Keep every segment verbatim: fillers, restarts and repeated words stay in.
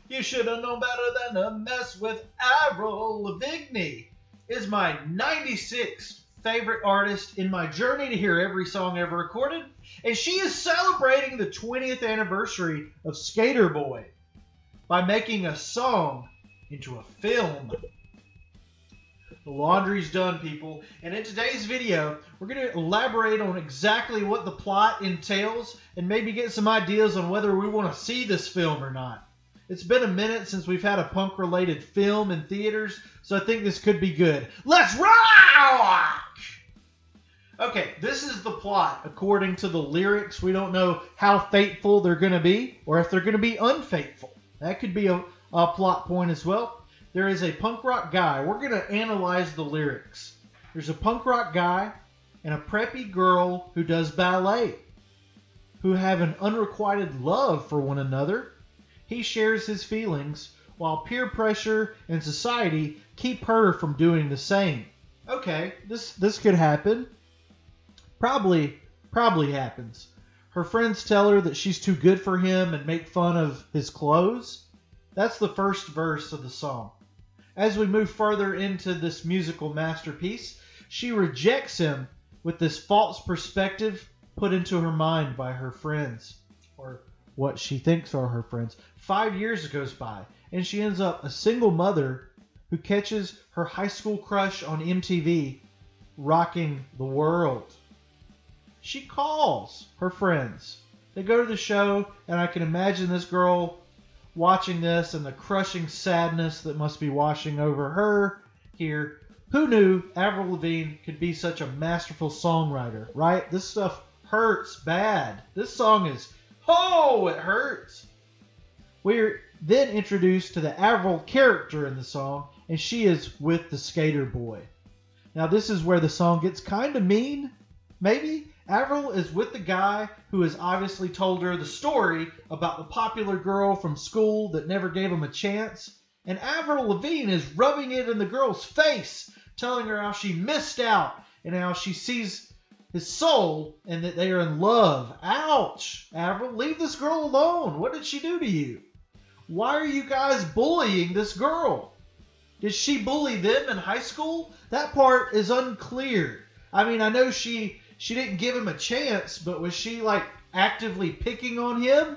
You should have known better than to mess with Avril Lavigne. Is my ninety-sixth favorite artist in my journey to hear every song ever recorded, and she is celebrating the twentieth anniversary of Sk eight er Boi by making a song into a film. The laundry's done, people, and in today's video, we're going to elaborate on exactly what the plot entails and maybe get some ideas on whether we want to see this film or not. It's been a minute since we've had a punk-related film in theaters, so I think this could be good. Let's rock! Okay, this is the plot. According to the lyrics, we don't know how faithful they're going to be or if they're going to be unfaithful. That could be a, a plot point as well. There is a punk rock guy. We're going to analyze the lyrics. There's a punk rock guy and a preppy girl who does ballet, who have an unrequited love for one another. He shares his feelings, while peer pressure and society keep her from doing the same. Okay, this, this could happen. Probably, probably happens. Her friends tell her that she's too good for him and make fun of his clothes. That's the first verse of the song. As we move further into this musical masterpiece, she rejects him with this false perspective put into her mind by her friends, or what she thinks are her friends. Five years goes by, and she ends up a single mother who catches her high school crush on M T V rocking the world. She calls her friends. They go to the show, and I can imagine this girl watching this and the crushing sadness that must be washing over her here. Who knew Avril Lavigne could be such a masterful songwriter, right? This stuff hurts bad. This song is, oh, it hurts. We're then introduced to the Avril character in the song, and she is with the Sk eight er Boi. Now this is where the song gets kind of mean, maybe. Avril is with the guy who has obviously told her the story about the popular girl from school that never gave him a chance. And Avril Lavigne is rubbing it in the girl's face, telling her how she missed out and how she sees his soul and that they are in love. Ouch! Avril, leave this girl alone. What did she do to you? Why are you guys bullying this girl? Did she bully them in high school? That part is unclear. I mean, I know she... She didn't give him a chance, but was she like actively picking on him?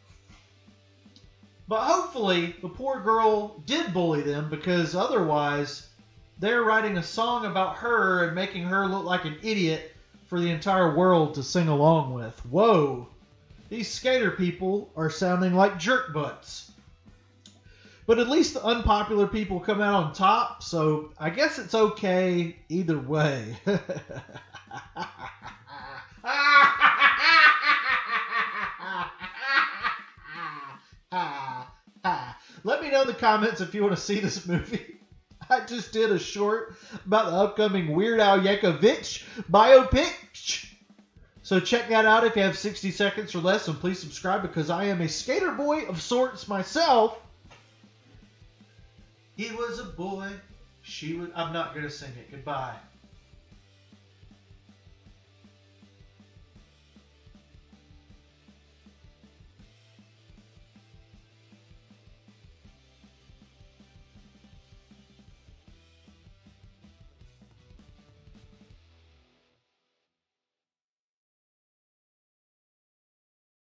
But hopefully the poor girl did bully them, because otherwise they're writing a song about her and making her look like an idiot for the entire world to sing along with. Whoa, these skater people are sounding like jerk butts. But at least the unpopular people come out on top, so I guess it's okay either way. Let me know in the comments if you want to see this movie. I just did a short about the upcoming Weird Al Yankovic biopic. So check that out if you have sixty seconds or less, and please subscribe because I am a skater boy of sorts myself. He was a boy, she was... I'm not going to sing it. Goodbye.